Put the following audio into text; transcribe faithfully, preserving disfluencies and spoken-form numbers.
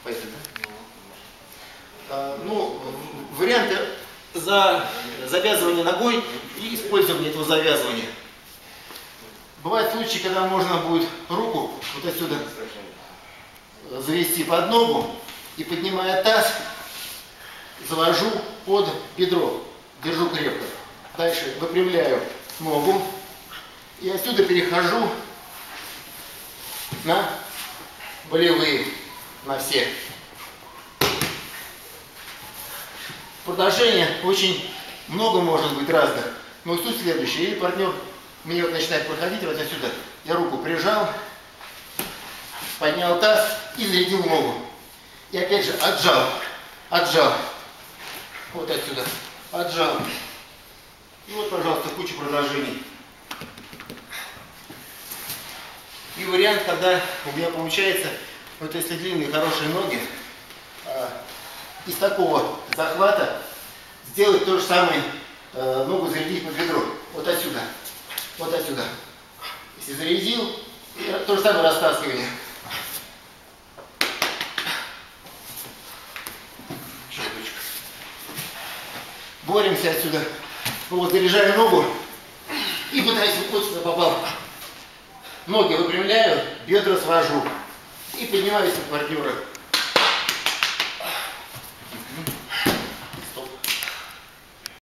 Пойдет, да? А, ну, варианты за завязывание ногой и использование этого завязывания. Бывают случаи, когда можно будет руку вот отсюда завести под ногу и, поднимая таз, завожу под бедро, держу крепко. Дальше выпрямляю ногу и отсюда перехожу на болевые, на все. Продолжение очень много может быть разных. Но суть следующая. Или партнер мне вот начинает проходить вот отсюда. Я руку прижал, поднял таз и зарядил ногу. И опять же отжал, отжал. Вот отсюда. Отжал. И вот, пожалуйста, куча продолжений. И вариант, когда у меня получается, вот если длинные хорошие ноги, из такого захвата сделать то же самое, э, ногу зарядить под бедро. Вот отсюда. Вот отсюда. Если зарядил, то же самое растаскивание. Щелчок. Боремся отсюда. Вот, заряжаю ногу и пытаюсь, вот сюда попал. Ноги выпрямляю, бедра свожу и поднимаюсь от партнера.